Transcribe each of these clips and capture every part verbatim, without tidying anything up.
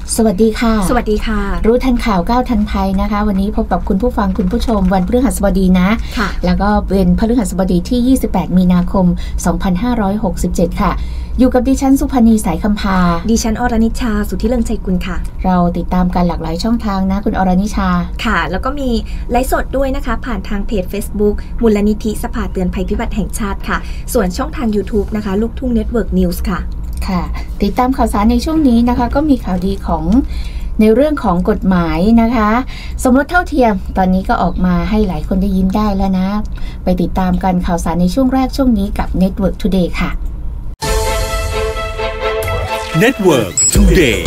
สวัสดีค่ะสวัสดีค่ะรู้ทันข่าวก้าวทันภัยนะคะวันนี้พบกับคุณผู้ฟังคุณผู้ชมวันพฤหัสบดีนะค่ะแล้วก็เป็นพฤหัสบดีที่ยี่สิบแปดมีนาคมสองพันห้าร้อยหกสิบเจ็ดค่ะอยู่กับดิฉันสุพนีสายคำพาดิฉันอรณิชาสุทธิเลิงใจกุลค่ะเราติดตามกันหลากหลายช่องทางนะคุณอรณิชาค่ะแล้วก็มีไลฟ์สดด้วยนะคะผ่านทางเพจ Facebook มูลนิธิสภาเตือนภัยพิบัติแห่งชาติค่ะส่วนช่องทาง YouTube นะคะลูกทุ่งเน็ตเวิร์กนิวส์ค่ะค่ะติดตามข่าวสารในช่วงนี้นะคะก็มีข่าวดีของในเรื่องของกฎหมายนะคะสมรสเท่าเทียมตอนนี้ก็ออกมาให้หลายคนได้ยิ้มได้แล้วนะไปติดตามกันข่าวสารในช่วงแรกช่วงนี้กับ Network Today ค่ะ Network Today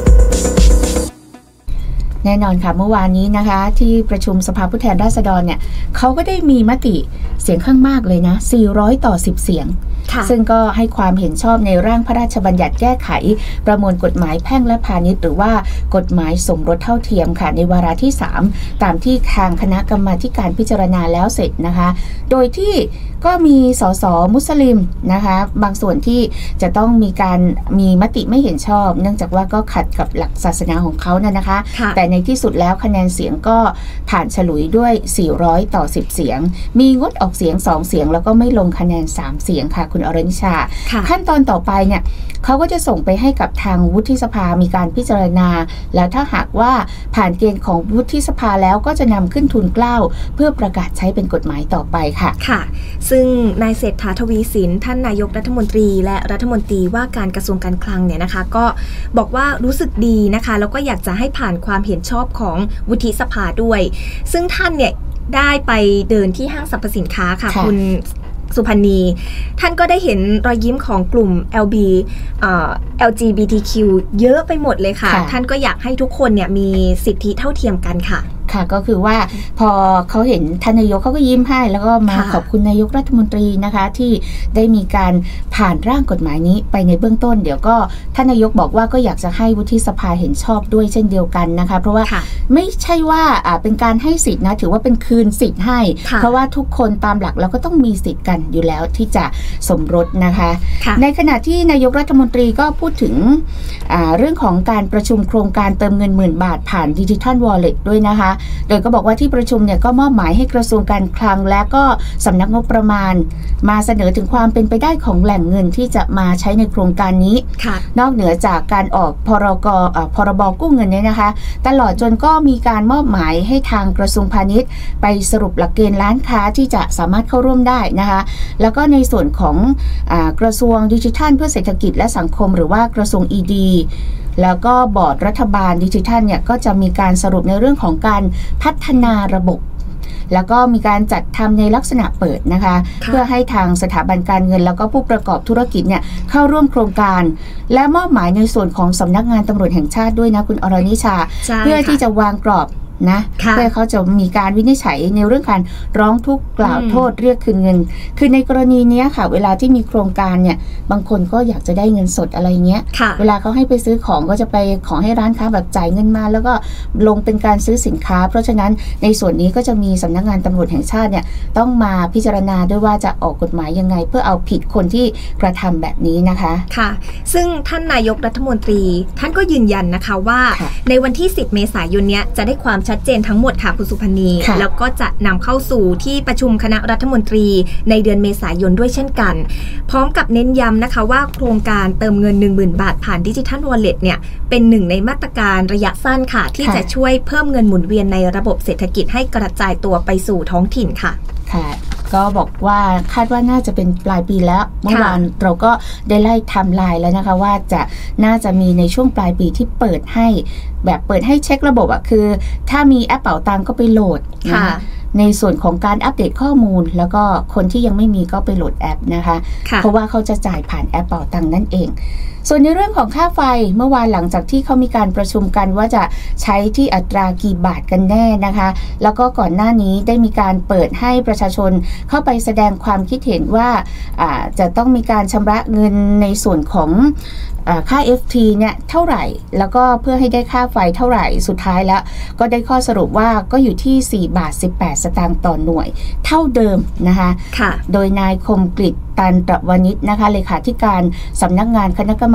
แน่นอนค่ะเมื่อวานนี้นะคะที่ประชุมสภาผู้แทนราษฎรเนี่ยเขาก็ได้มีมติเสียงข้างมากเลยนะสี่ร้อยต่อสิบเสียงซึ่งก็ให้ความเห็นชอบในร่างพระราชบัญญัติแก้ไขประมวลกฎหมายแพ่งและพาณิชย์หรือว่ากฎหมายสมรสเท่าเทียมค่ะในวาระที่สามตามที่ทางคณะกรรมาธิการพิจารณาแล้วเสร็จนะคะโดยที่ก็มีสสมุสลิมนะคะบางส่วนที่จะต้องมีการมีมติไม่เห็นชอบเนื่องจากว่าก็ขัดกับหลักศาสนาของเขาน่ะนะคะแต่ในที่สุดแล้วคะแนนเสียงก็ผ่านฉลุยด้วยสี่ร้อยต่อสิบเสียงมีงดออกเสียงสองเสียงแล้วก็ไม่ลงคะแนนสามเสียงค่ะคุณอรณิชาขั้นตอนต่อไปเนี่ยเขาก็จะส่งไปให้กับทางวุฒิสภามีการพิจารณาแล้วถ้าหากว่าผ่านเกณฑ์ของวุฒิสภาแล้วก็จะนำขึ้นทูลเกล้าเพื่อประกาศใช้เป็นกฎหมายต่อไปค่ะค่ะซึ่งนายเศรษฐาทวีสินท่านนายกรัฐมนตรีและรัฐมนตรีว่าการกระทรวงการคลังเนี่ยนะคะก็บอกว่ารู้สึกดีนะคะแล้วก็อยากจะให้ผ่านความเห็นชอบของวุฒิสภาด้วยซึ่งท่านเนี่ยได้ไปเดินที่ห้างสรรพสินค้าค่ะคุณสุพรรณีท่านก็ได้เห็นรอยยิ้มของกลุ่ม แอล บี เอ่อ แอล จี บี ที คิว เยอะไปหมดเลยค่ะท่านก็อยากให้ทุกคนเนี่ยมีสิทธิเท่าเทียมกันค่ะค่ะก็คือว่าพอเขาเห็นท่านนายกเขาก็ยิ้มให้แล้วก็มาขอบคุณนายกรัฐมนตรีนะคะที่ได้มีการผ่านร่างกฎหมายนี้ไปในเบื้องต้นเดี๋ยวก็ท่านนายกบอกว่าก็อยากจะให้วุฒิสภาเห็นชอบด้วยเช่นเดียวกันนะคะเพราะว่าไม่ใช่ว่าเป็นการให้สิทธินะถือว่าเป็นคืนสิทธิ์ให้เพราะว่าทุกคนตามหลักเราก็ต้องมีสิทธิ์กันอยู่แล้วที่จะสมรสนะคะในขณะที่นายกรัฐมนตรีก็พูดถึงเรื่องของการประชุมโครงการเติมเงินหมื่นบาทผ่านดิจิทัลวอลเล็ตด้วยนะคะโดยก็บอกว่าที่ประชุมเนี่ยก็มอบหมายให้กระทรวงการคลังและก็สำนักงบประมาณมาเสนอถึงความเป็นไปได้ของแหล่งเงินที่จะมาใช้ในโครงการนี้นอกเหนือจากการออกพรกพรบกู้เงินเนี่ยนะคะตลอดจนก็มีการมอบหมายให้ทางกระทรวงพาณิชย์ไปสรุปหลักเกณฑ์ร้านค้าที่จะสามารถเข้าร่วมได้นะคะแล้วก็ในส่วนของกระทรวงดิจิทัลเพื่อเศรษฐกิจและสังคมหรือว่ากระทรวง อี ดี แล้วก็บอร์ดรัฐบาลดิจิทัลเนี่ยก็จะมีการสรุปในเรื่องของการพัฒนาระบบแล้วก็มีการจัดทำในลักษณะเปิดนะคะเพื่อให้ทางสถาบันการเงินแล้วก็ผู้ประกอบธุรกิจเนี่ยเข้าร่วมโครงการและมอบหมายในส่วนของสำนักงานตำรวจแห่งชาติด้วยนะคุณอรณิชาเพื่อที่จะวางกรอบนะเพื่อเขาจะมีการวินิจฉัยในเรื่องการร้องทุกข์กล่าวโทษเรียกคืนเงินคือในกรณีนี้ค่ะเวลาที่มีโครงการเนี่ยบางคนก็อยากจะได้เงินสดอะไรเงี้ยเวลาเขาให้ไปซื้อของก็จะไปขอให้ร้านค้าแบบจ่ายเงินมาแล้วก็ลงเป็นการซื้อสินค้าเพราะฉะนั้นในส่วนนี้ก็จะมีสำนักงานตำรวจแห่งชาติเนี่ยต้องมาพิจารณาด้วยว่าจะออกกฎหมายยังไงเพื่อเอาผิดคนที่กระทำแบบนี้นะคะค่ะซึ่งท่านนายกรัฐมนตรีท่านก็ยืนยันนะคะว่าในวันที่สิบเมษายนเนี้ยจะได้ความชัดเจนทั้งหมดค่ะคุณสุพรรณีแล้วก็จะนำเข้าสู่ที่ประชุมคณะรัฐมนตรีในเดือนเมษายนด้วยเช่นกันพร้อมกับเน้นย้ำนะคะว่าโครงการเติมเงิน หนึ่งหมื่น บาทผ่านดิจิทัลวอลเล็ตเนี่ยเป็นหนึ่งในมาตรการระยะสั้นค่ะที่จะช่วยเพิ่มเงินหมุนเวียนในระบบเศรษฐกิจให้กระจายตัวไปสู่ท้องถิ่นค่ะค่ะก็บอกว่าคาดว่าน่าจะเป็นปลายปีแล้วเมื่อวานเราก็ได้ไล่ไทม์ไลน์แล้วนะคะว่าจะน่าจะมีในช่วงปลายปีที่เปิดให้แบบเปิดให้เช็คระบบอ่ะคือถ้ามีแอปเป๋าตังก็ไปโหลดนะคะในส่วนของการอัปเดตข้อมูลแล้วก็คนที่ยังไม่มีก็ไปโหลดแอปนะคะเพราะว่าเขาจะจ่ายผ่านแอปเป๋าตังนั่นเองส่วนในเรื่องของค่าไฟเมื่อวานหลังจากที่เขามีการประชุมกันว่าจะใช้ที่อัตรากี่บาทกันแน่นะคะแล้วก็ก่อนหน้านี้ได้มีการเปิดให้ประชาชนเข้าไปแสดงความคิดเห็นว่าจะต้องมีการชำระเงินในส่วนของค่า เอฟ ที เนี่ยเท่าไหร่แล้วก็เพื่อให้ได้ค่าไฟเท่าไหร่สุดท้ายแล้วก็ได้ข้อสรุปว่าก็อยู่ที่สี่บาทสิบแปดสตางค์ต่อหน่วยเท่าเดิมนะคะโดยนายคมกฤษ ตันตะวณิชนะคะเลขาธิการสำนักงานคณะกรรม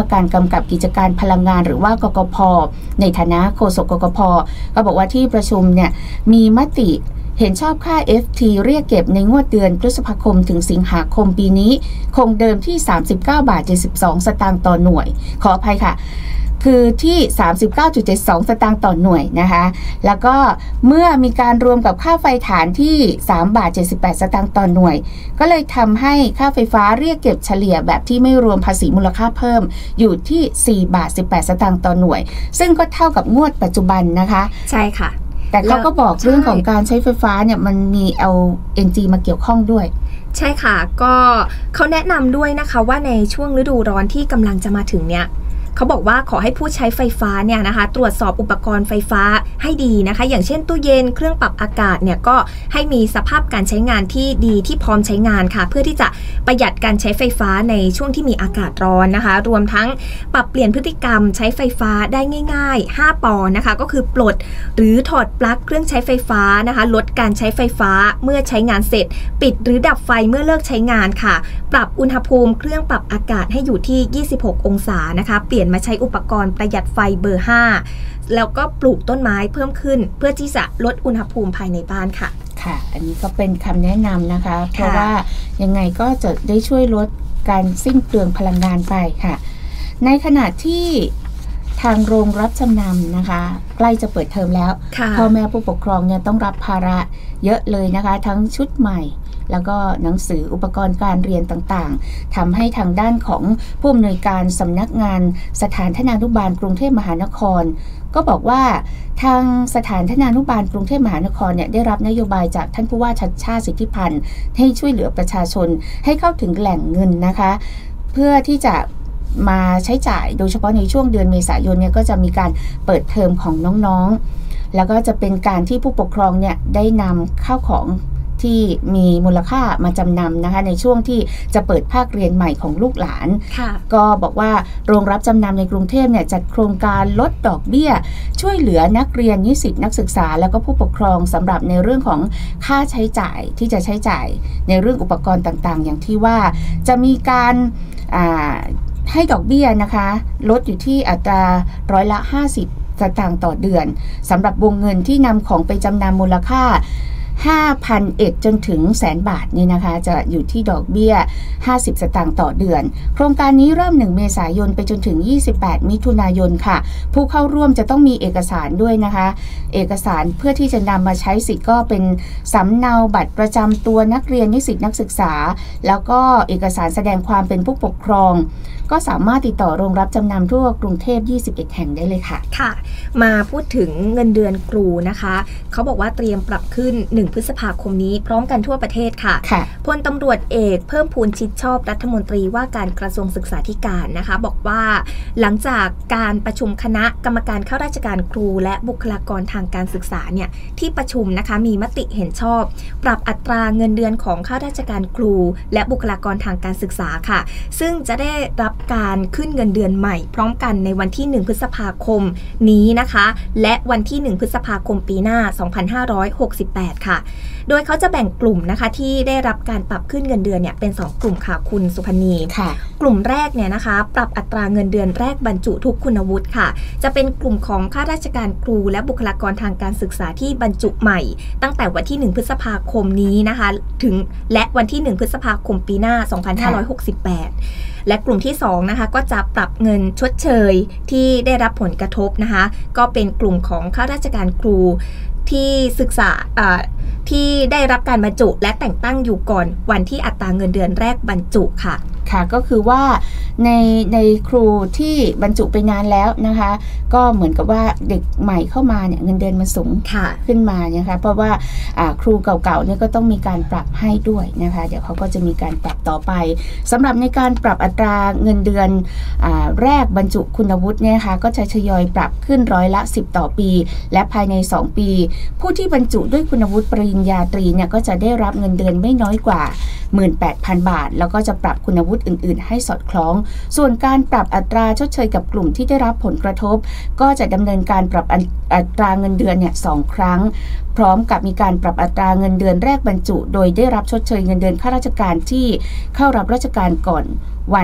การกำกับกิจการพลังงานหรือว่ากกพ.ในฐานะโฆษกกกพ.ก็บอกว่าที่ประชุมเนี่ยมีมติเห็นชอบค่า เอฟ ที เรียกเก็บในงวดเดือนพฤษภาคมถึงสิงหาคมปีนี้คงเดิมที่ สามสิบเก้าบาทเจ็ดสิบสอง สตางค์ต่อหน่วยขออภัยค่ะคือที่ สามสิบเก้าจุดเจ็ดสอง สตางค์ต่อหน่วยนะคะแล้วก็เมื่อมีการรวมกับค่าไฟฐานที่ สามบาทเจ็ดสิบแปด สตางค์ต่อหน่วยก็เลยทำให้ค่าไฟฟ้าเรียกเก็บเฉลี่ยแบบที่ไม่รวมภาษีมูลค่าเพิ่มอยู่ที่ สี่บาทสิบแปด สตางค์ต่อหน่วยซึ่งก็เท่ากับงวดปัจจุบันนะคะใช่ค่ะแต่เขาก็บอกเรื่องของการใช้ไฟฟ้าเนี่ยมันมีเอา เอ็น จี มาเกี่ยวข้องด้วยใช่ค่ะก็เขาแนะนำด้วยนะคะว่าในช่วงฤดูร้อนที่กำลังจะมาถึงเนี่ยเขาบอกว่าขอให้ผู้ใช้ไฟฟ้าเนี่ยนะคะตรวจสอบอุปกรณ์ไฟฟ้าให้ดีนะคะอย่างเช่นตู้เย็นเครื่องปรับอากาศเนี่ยก็ให้มีสภาพการใช้งานที่ดีที่พร้อมใช้งานค่ะเพื่อที่จะประหยัดการใช้ไฟฟ้าในช่วงที่มีอากาศร้อนนะคะรวมทั้งปรับเปลี่ยนพฤติกรรมใช้ไฟฟ้าได้ง่ายๆห้าปอนะคะก็คือปลดหรือถอดปลั๊กเครื่องใช้ไฟฟ้านะคะลดการใช้ไฟฟ้าเมื่อใช้งานเสร็จปิดหรือดับไฟเมื่อเลิกใช้งานค่ะปรับอุณหภูมิเครื่องปรับอากาศให้อยู่ที่ยี่สิบหกองศานะคะเปลี่ยนมาใช้อุปกรณ์ประหยัดไฟเบอร์ห้าแล้วก็ปลูกต้นไม้เพิ่มขึ้นเพื่อที่จะลดอุณหภูมิภายในบ้านค่ะค่ะอันนี้ก็เป็นคำแนะนำนะคะเพราะว่ายังไงก็จะได้ช่วยลดการสิ้นเปลืองพลังงานไปค่ะในขณะที่ทางโรงรับจำนำนะคะใกล้จะเปิดเทอมแล้วพ่อแม่ผู้ปกครองเนี่ยต้องรับภาระเยอะเลยนะคะทั้งชุดใหม่แล้วก็หนังสืออุปกรณ์การเรียนต่างๆทำให้ทางด้านของผู้อำนวยการสำนักงานสถานทนานุบาลกรุงเทพมหานครก็บอกว่าทางสถานทนานุบาลกรุงเทพมหานครเนี่ยได้รับนโยบายจากท่านผู้ว่าชัชชาติสิทธิพันธ์ให้ช่วยเหลือประชาชนให้เข้าถึงแหล่งเงินนะคะเพื่อที่จะมาใช้จ่ายโดยเฉพาะในช่วงเดือนเมษายนเนี่ยก็จะมีการเปิดเทอมของน้องๆแล้วก็จะเป็นการที่ผู้ปกครองเนี่ยได้นำข้าวของที่มีมูลค่ามาจำนำนะคะในช่วงที่จะเปิดภาคเรียนใหม่ของลูกหลานก็บอกว่าโรงรับจำนำในกรุงเทพเนี่ยจัดโครงการลดดอกเบี้ยช่วยเหลือนักเรียนนิสิตนักศึกษาแล้วก็ผู้ปกครองสำหรับในเรื่องของค่าใช้จ่ายที่จะใช้จ่ายในเรื่องอุปกรณ์ต่างๆอย่างที่ว่าจะมีการให้ดอกเบี้ยนะคะลดอยู่ที่อัตราร้อยละห้าสิบสตางค์ต่อเดือนสำหรับวงเงินที่นำของไปจำนำมูลค่า ห้าพันเอ็ด จนถึงแสนบาทนี่นะคะจะอยู่ที่ดอกเบี้ยห้าสิบสตางค์ต่อเดือนโครงการนี้เริ่มหนึ่งเมษายนไปจนถึงยี่สิบแปดมิถุนายนค่ะผู้เข้าร่วมจะต้องมีเอกสารด้วยนะคะเอกสารเพื่อที่จะนำมาใช้สิทธิ์ก็เป็นสำเนาบัตรประจำตัวนักเรียนนิสิตนักศึกษาแล้วก็เอกสารแสดงความเป็นผู้ปกครองก็สามารถติดต่อโรงรับจำนำทั่วกรุงเทพยี่สิบเอ็ดแห่งได้เลยค่ะค่ะมาพูดถึงเงินเดือนครูนะคะเขาบอกว่าเตรียมปรับขึ้นหนึ่งพฤษภาคมนี้พร้อมกันทั่วประเทศค่ะพลตำรวจเอกเพิ่มพูนชิดชอบรัฐมนตรีว่าการกระทรวงศึกษาธิการนะคะบอกว่าหลังจากการประชุมคณะกรรมการข้าราชการครูและบุคลากรทางการศึกษาเนี่ยที่ประชุมนะคะมีมติเห็นชอบปรับอัตราเงินเดือนของข้าราชการครูและบุคลากรทางการศึกษาค่ะซึ่งจะได้รับการขึ้นเงินเดือนใหม่พร้อมกันในวันที่หนึ่งพฤษภาคมนี้นะคะและวันที่หนึ่งพฤษภาคมปีหน้าสองพันห้าร้อยหกสิบแปดค่ะโดยเขาจะแบ่งกลุ่มนะคะที่ได้รับการปรับขึ้นเงินเดือนเนี่ยเป็นสองกลุ่มค่ะคุณสุพนีค่ะกลุ่มแรกเนี่ยนะคะปรับอัตราเงินเดือนแรกบรรจุทุกคุณวุฒิค่ะจะเป็นกลุ่มของข้าราชการครูและบุคลากรทางการศึกษาที่บรรจุใหม่ตั้งแต่วันที่หนึ่งพฤษภาคมนี้นะคะถึงและวันที่หนึ่งพฤษภาคมปีหน้าสองพันห้าร้อยหกสิบแปดและกลุ่มที่สองนะคะก็จะปรับเงินชดเชยที่ได้รับผลกระทบนะคะก็เป็นกลุ่มของข้าราชการครูที่ศึกษาที่ได้รับการบรรจุและแต่งตั้งอยู่ก่อนวันที่อัตราเงินเดือนแรกบรรจุค่ะค่ะก็คือว่าในในครูที่บรรจุไปนานแล้วนะคะก็เหมือนกับว่าเด็กใหม่เข้ามาเนี่ยเงินเดือนมันสูงขึ้นมานะคะเพราะว่าครูเก่าๆเนี่ยก็ต้องมีการปรับให้ด้วยนะคะเดี๋ยวเขาก็จะมีการปรับต่อไปสำหรับในการปรับอัตราเงินเดือนแรกบรรจุคุณวุฒิเนี่ยค่ะก็จะทยอยปรับขึ้นร้อยละสิบต่อปีและภายในสองปีผู้ที่บรรจุด้วยคุณวุฒิปริญญาตรีเนี่ยก็จะได้รับเงินเดือนไม่น้อยกว่า หนึ่งหมื่นแปดพัน บาทแล้วก็จะปรับคุณวุฒิอื่นๆให้สอดคล้องส่วนการปรับอัตราชดเชยกับกลุ่มที่ได้รับผลกระทบก็จะดำเนินการปรับอัตราเงินเดือนเนี่ยสองครั้งพร้อมกับมีการปรับอัตราเงินเดือนแรกบรรจุโดยได้รับชดเชยเงินเดือนข้าราชการที่เข้ารับราชการก่อนวัน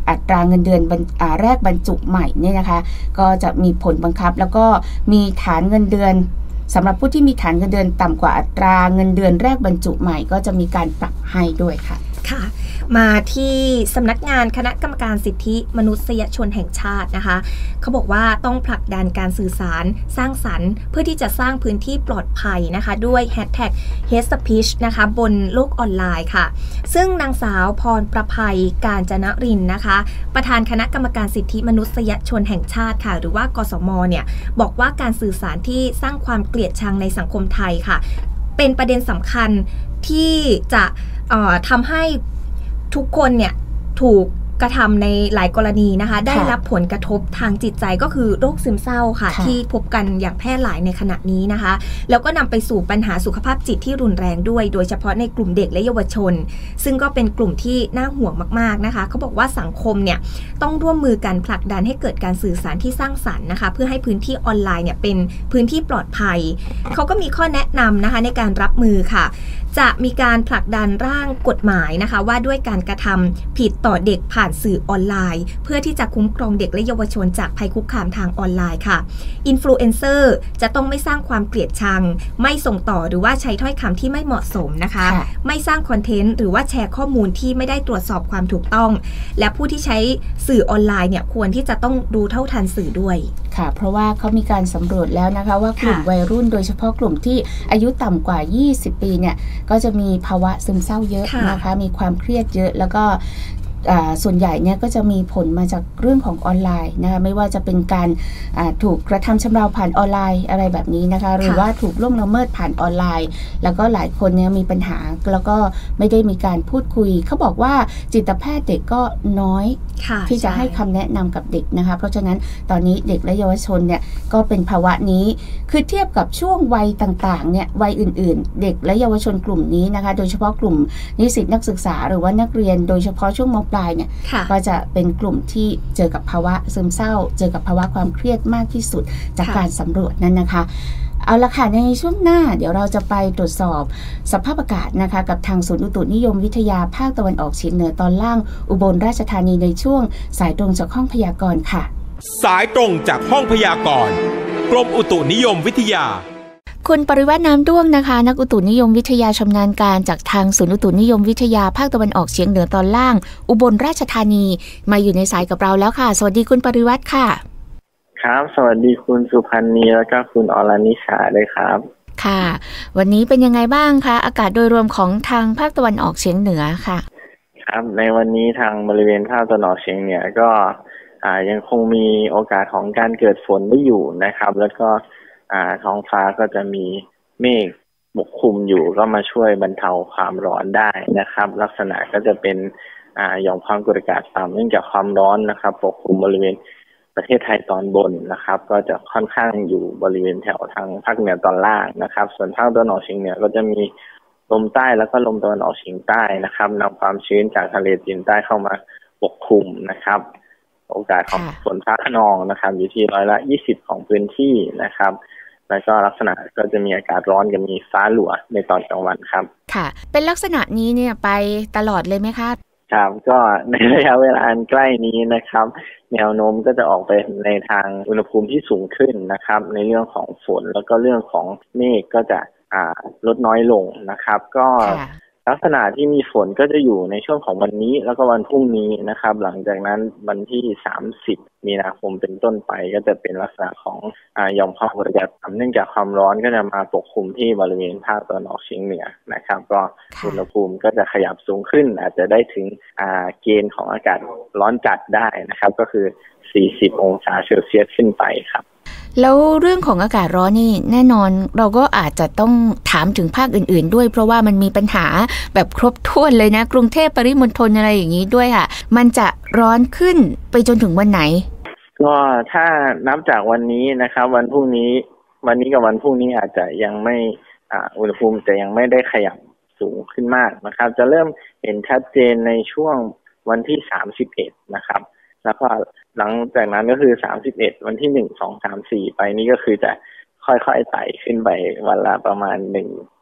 อัตราเงินเดือนแรกบรรจุใหม่เนี่ยนะคะก็จะมีผลบังคับแล้วก็มีฐานเงินเดือนสำหรับผู้ที่มีฐานเงินเดือนต่ำกว่าอัตราเงินเดือนแรกบรรจุใหม่ก็จะมีการปรับให้ด้วยค่ะค่ะมาที่สำนักงานคณะกรรมการสิทธิมนุษยชนแห่งชาตินะคะเขาบอกว่าต้องผลักดันการสื่อสารสร้างสรรค์เพื่อที่จะสร้างพื้นที่ปลอดภัยนะคะด้วยแฮชแท็ก Hate Speech นะคะบนโลกออนไลน์ค่ะซึ่งนางสาวพรประภัยกาญจนรินทร์นะคะประธานคณะกรรมการสิทธิมนุษยชนแห่งชาติค่ะหรือว่ากสมเนี่ยบอกว่าการสื่อสารที่สร้างความเกลียดชังในสังคมไทยค่ะเป็นประเด็นสำคัญที่จะทำให้ทุกคนเนี่ยถูกกระทำในหลายกรณีนะคะได้รับผลกระทบทางจิตใจก็คือโรคซึมเศร้าค่ะที่พบกันอย่างแพร่หลายในขณะนี้นะคะแล้วก็นำไปสู่ปัญหาสุขภาพจิตที่รุนแรงด้วยโดยเฉพาะในกลุ่มเด็กและเยาวชนซึ่งก็เป็นกลุ่มที่น่าห่วงมากๆนะคะเขาบอกว่าสังคมเนี่ยต้องร่วมมือกันผลักดันให้เกิดการสื่อสารที่สร้างสรรค์นะคะเพื่อให้พื้นที่ออนไลน์เนี่ยเป็นพื้นที่ปลอดภัยเขาก็มีข้อแนะนำนะคะในการรับมือค่ะจะมีการผลักดันร่างกฎหมายนะคะว่าด้วยการกระทำผิดต่อเด็กผ่านสื่อออนไลน์เพื่อที่จะคุ้มครองเด็กและเยาวชนจากภัยคุกคามทางออนไลน์ค่ะอินฟลูเอนเซอร์จะต้องไม่สร้างความเกลียดชังไม่ส่งต่อหรือว่าใช้ถ้อยคำที่ไม่เหมาะสมนะคะไม่สร้างคอนเทนต์หรือว่าแชร์ข้อมูลที่ไม่ได้ตรวจสอบความถูกต้องและผู้ที่ใช้สื่อออนไลน์เนี่ยควรที่จะต้องรู้เท่าทันสื่อด้วยค่ะเพราะว่าเขามีการสำรวจแล้วนะคะว่ากลุ่มวัยรุ่นโดยเฉพาะกลุ่มที่อายุต่ำกว่ายี่สิบปีเนี่ยก็จะมีภาวะซึมเศร้าเยอะนะคะมีความเครียดเยอะแล้วก็ส่วนใหญ่เนี่ยก็จะมีผลมาจากเรื่องของออนไลน์นะคะไม่ว่าจะเป็นการถูกกระทำชำเราผ่านออนไลน์อะไรแบบนี้นะคะหรือว่าถูกล่วงละเมิดผ่านออนไลน์แล้วก็หลายคนเนี่ยมีปัญหาแล้วก็ไม่ได้มีการพูดคุยเขาบอกว่าจิตแพทย์เด็กก็น้อยที่จะให้คำแนะนำกับเด็กนะคะเพราะฉะนั้นตอนนี้เด็กและเยาวชนเนี่ยก็เป็นภาวะนี้คือเทียบกับช่วงวัยต่างๆเนี่ยวัยอื่นๆเด็กและเยาวชนกลุ่มนี้นะคะโดยเฉพาะกลุ่มนิสิตนักศึกษาหรือว่านักเรียนโดยเฉพาะช่วงม.ปลายเนี่ยก็จะเป็นกลุ่มที่เจอกับภาวะซึมเศร้าเจอกับภาวะความเครียดมากที่สุดจากการสำรวจนั้นนะคะเอาละค่ะในช่วงหน้าเดี๋ยวเราจะไปตรวจสอบสภาพอากาศนะคะกับทางศูนย์อุตุนิยมวิทยาภาคตะวันออกเฉียงเหนือตอนล่างอุบลราชธานีในช่วงสายตรงจากห้องพยากรณ์ค่ะสายตรงจากห้องพยากรณ์กรมอุตุนิยมวิทยาคุณปริวัติน้ำด้วงนะคะนักอุตุนิยมวิทยาชำนาญการจากทางศูนย์อุตุนิยมวิทยาภาคตะวันออกเฉียงเหนือตอนล่างอุบลราชธานีมาอยู่ในสายกับเราแล้วค่ะสวัสดีคุณปริวัติค่ะครับสวัสดีคุณสุพันธ์นีแล้วก็คุณอรนิชาด้วยครับค่ะวันนี้เป็นยังไงบ้างคะอากาศโดยรวมของทางภาคตะวันออกเฉียงเหนือค่ะครับในวันนี้ทางบริเวณภาคตะวันออกเฉียงเหนือก็อ่ายังคงมีโอกาสของการเกิดฝนได้อยู่นะครับแล้วก็อ่าท้องฟ้าก็จะมีเมฆปกคลุมอยู่ก็มาช่วยบรรเทาความร้อนได้นะครับลักษณะก็จะเป็นอ่าหย่อมความกดอากาศต่ำเนื่องจากความร้อนนะครับปกคลุมบริเวณประเทศไทยตอนบนนะครับก็จะค่อนข้างอยู่บริเวณแถวทางภาคเหนือตอนล่างนะครับส่วนภาคตะวันออกเฉียงเหนือก็จะมีลมใต้แล้วก็ลมตะวันออกเฉียงใต้นะครับนำความชื้นจากทะเลจีนใต้เข้ามาปกคลุมนะครับโอกาสของฝนฟ้าคะนองนะครับอยู่ที่ร้อยละยี่สิบของพื้นที่นะครับแล้วก็ลักษณะก็จะมีอากาศร้อนกับมีฟ้าหลัวในตอนกลางวันครับค่ะเป็นลักษณะนี้เนี่ยไปตลอดเลยไหมคะครับก็ในระยะเวลาอันใกล้นี้นะครับแนวโน้มก็จะออกไปในทางอุณหภูมิที่สูงขึ้นนะครับในเรื่องของฝนแล้วก็เรื่องของเมฆก็จะอ่าลดน้อยลงนะครับก็ลักษณะที่มีฝนก็จะอยู่ในช่วงของวันนี้แล้วก็วันพรุ่งนี้นะครับหลังจากนั้นวันที่สามสิบมีนาคมเป็นต้นไปก็จะเป็นลักษณะของอ่าหย่อมความกดอากาศต่ำเนื่องจากความร้อนก็จะมาปกคลุมที่บริเวณภาคตะวันออกเฉียงเหนือนะครับก็อุณหภูมิก็จะขยับสูงขึ้นอาจจะได้ถึงอ่าเกณฑ์ของอากาศร้อนจัดได้นะครับก็คือสี่สิบองศาเซลเซียสขึ้นไปครับแล้วเรื่องของอากาศร้อนนี่แน่นอนเราก็อาจจะต้องถามถึงภาคอื่นๆด้วยเพราะว่ามันมีปัญหาแบบครบถ้วนเลยนะกรุงเทพปริมณฑลอะไรอย่างนี้ด้วยค่ะมันจะร้อนขึ้นไปจนถึงวันไหนก็ถ้านับจากวันนี้นะครับวันพรุ่งนี้วันนี้กับวันพรุ่งนี้อาจจะยังไม่อ่าอุณหภูมิจะยังไม่ได้ขยับสูงขึ้นมากนะครับจะเริ่มเห็นชัดเจนในช่วงวันที่สามสิบเอ็ดนะครับแล้วก็หลังจากนั้นก็คือสามสิบเอ็ดวันที่หนึ่ง สอง สาม สี่ไปนี่ก็คือจะค่อยๆไต่ขึ้นไปวันละประมาณหนึ่ง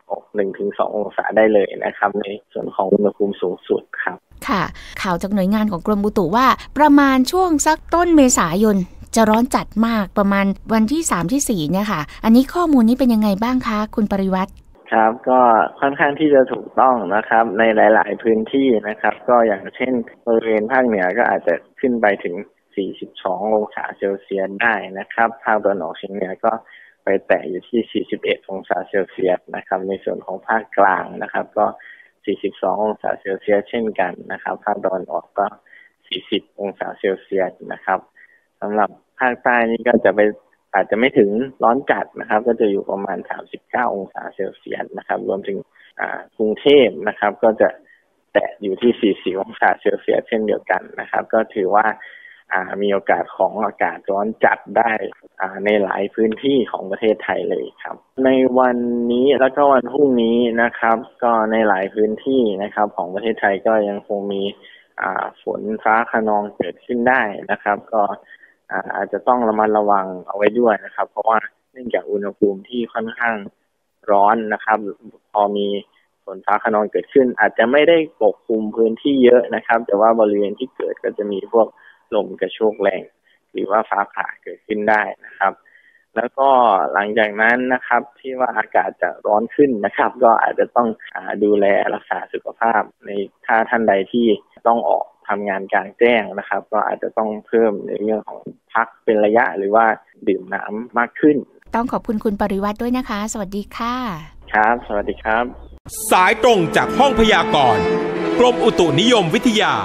หนึ่งถึงสององศาได้เลยนะครับในส่วนของอุณหภูมิสูงสุดครับค่ะข่าวจากหน่วยงานของกรมอุตุว่าประมาณช่วงสักต้นเมษายนจะร้อนจัดมากประมาณวันที่สามที่สี่เนี่ยค่ะอันนี้ข้อมูลนี้เป็นยังไงบ้างคะคุณปริวัติครับก็ค่อนข้างที่จะถูกต้องนะครับในหลายๆพื้นที่นะครับก็อย่างเช่นบริเวณภาคเหนือก็อาจจะขึ้นไปถึงสี่สิบสององศาเซลเซียสได้นะครับภาคตะวันออกเฉียงเหนือก็ไปแตะอยู่ที่สี่สิบเอ็ดองศาเซลเซียสนะครับในส่วนของภาคกลางนะครับก็สี่สิบสององศาเซลเซียสเช่นกันนะครับภาคตะวันออกก็สี่สิบองศาเซลเซียสนะครับสำหรับภาคใต้นี่ก็จะไปอาจจะไม่ถึงร้อนจัดนะครับก็จะอยู่ประมาณสามสิบเก้าองศาเซลเซียสนะครับรวมถึงกรุงเทพนะครับก็จะแตะอยู่ที่สี่สิบองศาเซลเซียสเช่นเดียวกันนะครับก็ถือว่ามีโอกาสของอากาศร้อนจัดได้ในหลายพื้นที่ของประเทศไทยเลยครับในวันนี้แล้วก็วันพรุ่งนี้นะครับก็ในหลายพื้นที่นะครับของประเทศไทยก็ยังคงมีฝนฟ้าคะนองเกิดขึ้นได้นะครับก็อาจจะต้องระมัดระวังเอาไว้ด้วยนะครับเพราะว่าเนื่องจากอุณหภูมิที่ค่อนข้างร้อนนะครับพอมีฝนฟ้าคะนองเกิดขึ้นอาจจะไม่ได้ปกคลุมพื้นที่เยอะนะครับแต่ว่าบริเวณที่เกิดก็จะมีพวกลมกระโชกแรงหรือว่าฟ้าผ่าเกิดขึ้นได้นะครับแล้วก็หลังจากนั้นนะครับที่ว่าอากาศจะร้อนขึ้นนะครับก็อาจจะต้องดูแลรักษาสุขภาพในถ้าท่านใดที่ต้องออกทำงานกลางแจ้งนะครับก็อาจจะต้องเพิ่มในเรื่องของพักเป็นระยะหรือว่าดื่มน้ำมากขึ้นต้องขอบคุณคุณปริวัติด้วยนะคะสวัสดีค่ะครับสวัสดีครับสายตรงจากห้องพยากรณ์กรมอุตุนิยมวิทยา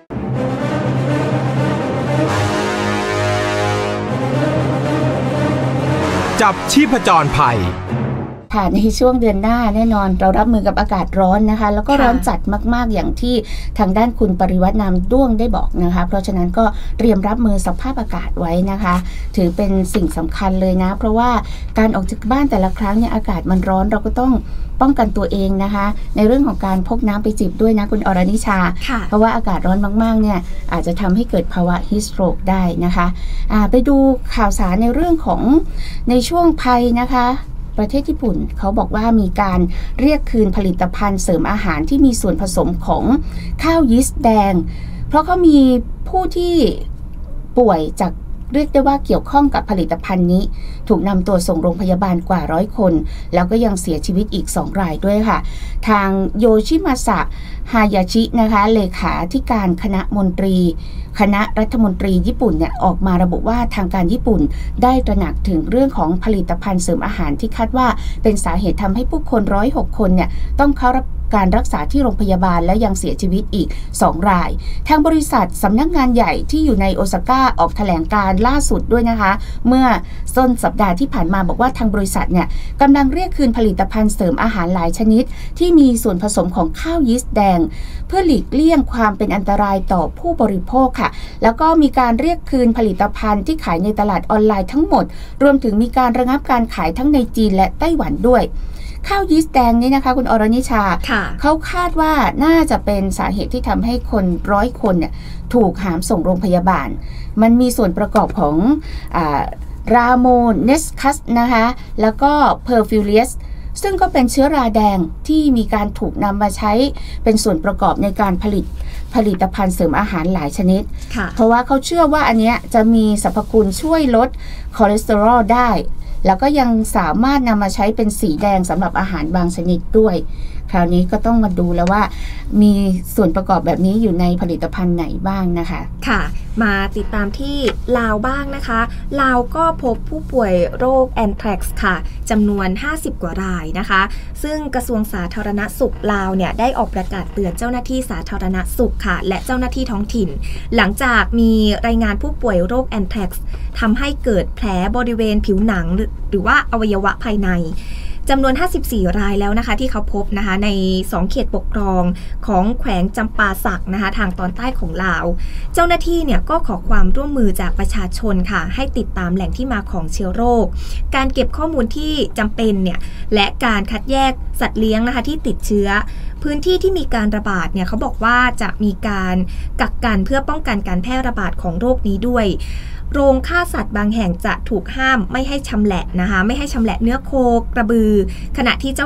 จับชีพจรภัยค่ะในช่วงเดือนหน้าแน่นอนเรารับมือกับอากาศร้อนนะคะแล้วก็ร้อนจัดมากๆอย่างที่ทางด้านคุณปริวัตินามด้วงได้บอกนะคะเพราะฉะนั้นก็เตรียมรับมือสภาพอากาศไว้นะคะถือเป็นสิ่งสำคัญเลยนะเพราะว่าการออกจากบ้านแต่ละครั้งเนี่ยอากาศมันร้อนเราก็ต้องป้องกันตัวเองนะคะในเรื่องของการพกน้ำไปจิบด้วยนะคุณอรนิชาเพราะว่าอากาศร้อนมากๆเนี่ยอาจจะทำให้เกิดภาวะฮีทสโตรกได้นะคะไปดูข่าวสารในเรื่องของในช่วงภัยนะคะประเทศญี่ปุ่นเขาบอกว่ามีการเรียกคืนผลิตภัณฑ์เสริมอาหารที่มีส่วนผสมของข้าวยีสต์แดงเพราะเขามีผู้ที่ป่วยจากเรียกได้ว่าเกี่ยวข้องกับผลิตภัณฑ์นี้ถูกนำตัวส่งโรงพยาบาลกว่าร้อยคนแล้วก็ยังเสียชีวิตอีกสองรายด้วยค่ะทางโยชิมาสะฮายาชินะคะเลขาธิการคณะมนตรีคณะรัฐมนตรีญี่ปุ่นเนี่ยออกมาระบุว่าทางการญี่ปุ่นได้ตระหนักถึงเรื่องของผลิตภัณฑ์เสริมอาหารที่คาดว่าเป็นสาเหตุทำให้ผู้คนหนึ่งร้อยหกคนเนี่ยต้องเข้ารับการรักษาที่โรงพยาบาลและยังเสียชีวิตอีกสองรายทางบริษัทสำนักงานใหญ่ที่อยู่ในโอซาก้าออกแถลงการล่าสุดด้วยนะคะเมื่อต้นสัปดาห์ที่ผ่านมาบอกว่าทางบริษัทเนี่ยกำลังเรียกคืนผลิตภัณฑ์เสริมอาหารหลายชนิดที่มีส่วนผสมของข้าวยีสต์แดงเพื่อหลีกเลี่ยงความเป็นอันตรายต่อผู้บริโภคค่ะแล้วก็มีการเรียกคืนผลิตภัณฑ์ที่ขายในตลาดออนไลน์ทั้งหมดรวมถึงมีการระงับการขายทั้งในจีนและไต้หวันด้วยข้าวยีสต์แดงนี่นะคะคุณอรนิชาเขาคาดว่าน่าจะเป็นสาเหตุที่ทำให้คนร้อยคนเนี่ยถูกหามส่งโรงพยาบาลมันมีส่วนประกอบของราโมเนสคัสนะคะแล้วก็เพอร์ฟิวเลียสซึ่งก็เป็นเชื้อราแดงที่มีการถูกนำมาใช้เป็นส่วนประกอบในการผลิตผลิตภัณฑ์เสริมอาหารหลายชนิดเพราะว่าเขาเชื่อว่าอันเนี้ยจะมีสรรพคุณช่วยลดคอเลสเตอรอลได้แล้วก็ยังสามารถนำมาใช้เป็นสีแดงสำหรับอาหารบางชนิดด้วยคราวนี้ก็ต้องมาดูแล้วว่ามีส่วนประกอบแบบนี้อยู่ในผลิตภัณฑ์ไหนบ้างนะคะค่ะมาติดตามที่ลาวบ้างนะคะลาวก็พบผู้ป่วยโรคแอนแทรกซ์ค่ะจำนวนห้าสิบกว่ารายนะคะซึ่งกระทรวงสาธารณสุขลาวเนี่ยได้ออกประกาศเตือนเจ้าหน้าที่สาธารณสุขค่ะและเจ้าหน้าที่ท้องถิ่นหลังจากมีรายงานผู้ป่วยโรคแอนแทรกซ์ทำให้เกิดแผลบริเวณผิวหนังหรือว่าอวัยวะภายในจำนวนห้าสิบสี่รายแล้วนะคะที่เขาพบนะคะในสองเขตปกครองของแขวงจำปาสักนะคะทางตอนใต้ของลาวเจ้าหน้าที่เนี่ยก็ขอความร่วมมือจากประชาชนค่ะให้ติดตามแหล่งที่มาของเชื้อโรคการเก็บข้อมูลที่จำเป็นเนี่ยและการคัดแยกสัตว์เลี้ยงนะคะที่ติดเชื้อพื้นที่ที่มีการระบาดเนี่ยเขาบอกว่าจะมีการกักกันเพื่อป้องกันการแพร่ระบาดของโรคนี้ด้วยโรงฆ่าสัตว์บางแห่งจะถูกห้ามไม่ให้ชำแหละนะคะไม่ให้ชำแหละเนื้อโคกระบือขณะที่เจ้า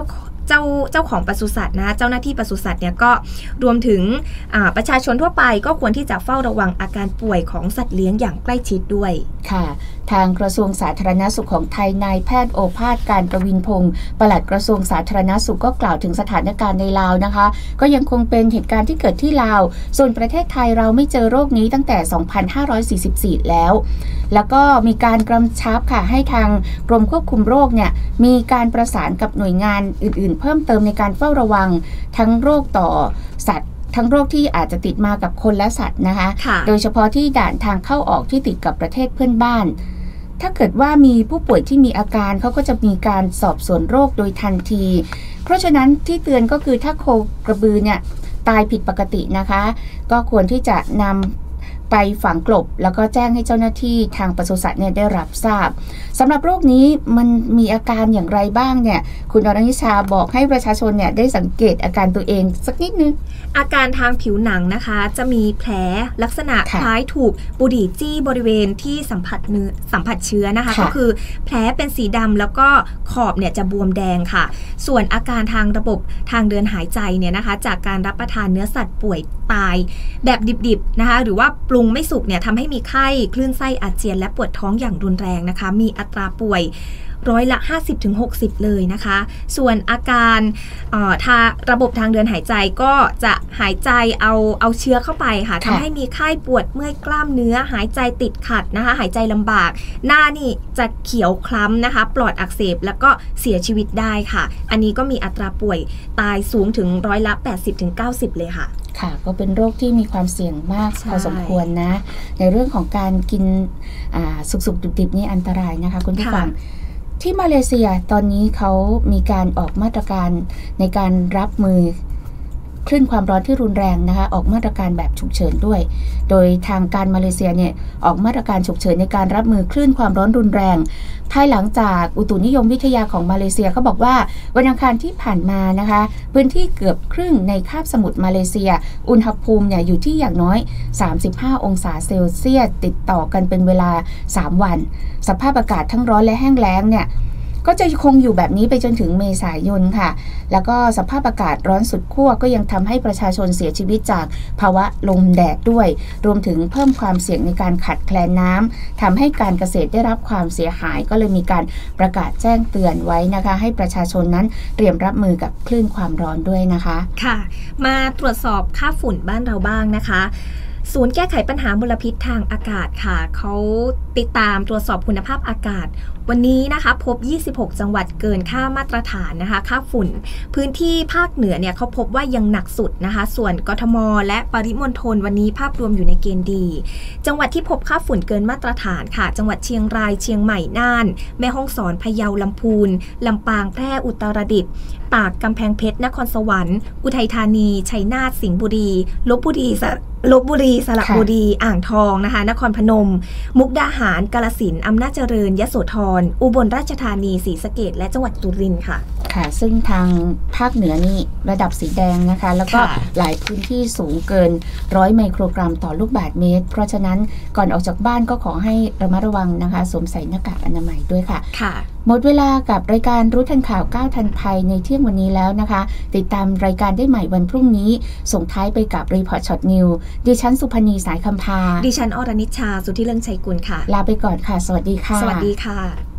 เจ้าเจ้าของปศุสัตว์นะเจ้าหน้าที่ปศุสัตว์เนี่ยก็รวมถึงประชาชนทั่วไปก็ควรที่จะเฝ้าระวังอาการป่วยของสัตว์เลี้ยงอย่างใกล้ชิดด้วยค่ะทางกระทรวงสาธารณสุขของไทยนายแพทย์โอภาสการประวินพงศ์ปลัดกระทรวงสาธารณสุขก็กล่าวถึงสถานการณ์ในลาวนะคะก็ยังคงเป็นเหตุการณ์ที่เกิดที่ลาวส่วนประเทศไทยเราไม่เจอโรคนี้ตั้งแต่สองพันห้าร้อยสี่สิบสี่แล้วแล้วก็มีการกำชับค่ะให้ทางกรมควบคุมโรคเนี่ยมีการประสานกับหน่วยงานอื่นๆเพิ่มเติมในการเฝ้าระวังทั้งโรคต่อสัตว์ทั้งโรคที่อาจจะติดมากับคนและสัตว์นะคะโดยเฉพาะที่ด่านทางเข้าออกที่ติดกับประเทศเพื่อนบ้านถ้าเกิดว่ามีผู้ป่วยที่มีอาการเขาก็จะมีการสอบสวนโรคโดยทันทีเพราะฉะนั้นที่เตือนก็คือถ้าโคกระบือเนี่ยตายผิดปกตินะคะก็ควรที่จะนำไปฝังกลบแล้วก็แจ้งให้เจ้าหน้าที่ทางปศุสัตว์เนี่ยได้รับทราบสำหรับโรคนี้มันมีอาการอย่างไรบ้างเนี่ยคุณอรณิชาบอกให้ประชาชนเนี่ยได้สังเกตอาการตัวเองสักนิดนึงอาการทางผิวหนังนะคะจะมีแผลลักษณะคล้ายถูกบุหรี่จี้บริเวณที่สัมผัสเนื้อสัมผัสเชื้อนะคะก็คือแผลเป็นสีดำแล้วก็ขอบเนี่ยจะบวมแดงค่ะส่วนอาการทางระบบทางเดินหายใจเนี่ยนะคะจากการรับประทานเนื้อสัตว์ป่วยตายแบบดิบๆนะคะหรือว่าปรุงไม่สุกเนี่ยทำให้มีไข้คลื่นไส้อาเจียนและปวดท้องอย่างรุนแรงนะคะมีอัตราป่วยร้อยละ ห้าสิบถึงหกสิบ เลยนะคะส่วนอาการทางระบบทางเดินหายใจก็จะหายใจเอาเอาเชื้อเข้าไปค่ะทำให้มีไข้ปวดเมื่อยกล้ามเนื้อหายใจติดขัดนะคะหายใจลำบากหน้านี่จะเขียวคล้ำนะคะปลอดอักเสบแล้วก็เสียชีวิตได้ค่ะอันนี้ก็มีอัตราป่วยตายสูงถึงร้อยละ แปดสิบถึงเก้าสิบ เลยค่ะค่ะก็เป็นโรคที่มีความเสี่ยงมากพอสมควรนะในเรื่องของการกินสุกๆดิบๆนี่อันตรายนะคะคุณผู้ฟังที่มาเลเซียตอนนี้เขามีการออกมาตรการในการรับมือคลื่นความร้อนที่รุนแรงนะคะออกมาตรการแบบฉุกเฉินด้วยโดยทางการมาเลเซียเนี่ยออกมาตรการฉุกเฉินในการรับมือคลื่นความร้อนรุนแรงภายหลังจากอุตุนิยมวิทยาของมาเลเซียเขาบอกว่าวันอังคารที่ผ่านมานะคะพื้นที่เกือบครึ่งในคาบสมุทรมาเลเซียอุณหภูมิเนี่ยอยู่ที่อย่างน้อยสามสิบห้าองศาเซลเซียสติดต่อกันเป็นเวลาสามวันสภาพอากาศทั้งร้อนและแห้งแล้งเนี่ยก็จะคงอยู่แบบนี้ไปจนถึงเมษายนค่ะแล้วก็สภาพอากาศร้อนสุดขั้วก็ยังทำให้ประชาชนเสียชีวิตจากภาวะลมแดดด้วยรวมถึงเพิ่มความเสี่ยงในการขาดแคลนน้ำทำให้การเกษตรได้รับความเสียหายก็เลยมีการประกาศแจ้งเตือนไว้นะคะให้ประชาชนนั้นเตรียมรับมือกับคลื่นความร้อนด้วยนะคะค่ะมาตรวจสอบค่าฝุ่นบ้านเราบ้างนะคะศูนย์แก้ไขปัญหามลพิษทางอากาศค่ะเขาติดตามตรวจสอบคุณภาพอากาศวันนี้นะคะพบยี่สิบหกจังหวัดเกินค่ามาตรฐานนะคะค่าฝุ่นพื้นที่ภาคเหนือเนี่ยเขาพบว่ายังหนักสุดนะคะส่วนกทมและปริมณฑลวันนี้ภาพรวมอยู่ในเกณฑ์ดีจังหวัดที่พบค่าฝุ่นเกินมาตรฐานค่ะจังหวัดเชียงรายเชียงใหม่น่านแม่ฮ่องสอนพะเยาลำพูนลำปางแพร่อุตรดิตถ์ตากกำแพงเพชรนครสวรรค์อุทัยธานีชัยนาทสิงห์บุรีลพบุรีลพบุรีสระบุรีอ่างทองนะคะนครพนมมุกดาหารกาฬสินธุ์อำนาจเจริญยโสธรอุบลราชธานีศรีสะเกษและจังหวัดสุรินทร์ค่ะค่ะซึ่งทางภาคเหนือนี่ระดับสีแดงนะคะแล้วก็หลายพื้นที่สูงเกินร้อยไมโครกรัมต่อลูกบาศก์เมตรเพราะฉะนั้นก่อนออกจากบ้านก็ขอให้ระมัดระวังนะคะสวมใส่หน้ากากอนามัยด้วยค่ะค่ะหมดเวลากับรายการรู้ทันข่าวก้าวทันภัยในเที่ยงวันนี้แล้วนะคะติดตามรายการได้ใหม่วันพรุ่งนี้ส่งท้ายไปกับรีพอร์ตช็อตนิวดิฉันสุพนีสายคำพาดิฉันอรณิชชาสุทธิเลิงชัยกุลค่ะลาไปก่อนค่ะสวัสดีค่ะสวัสดีค่ะ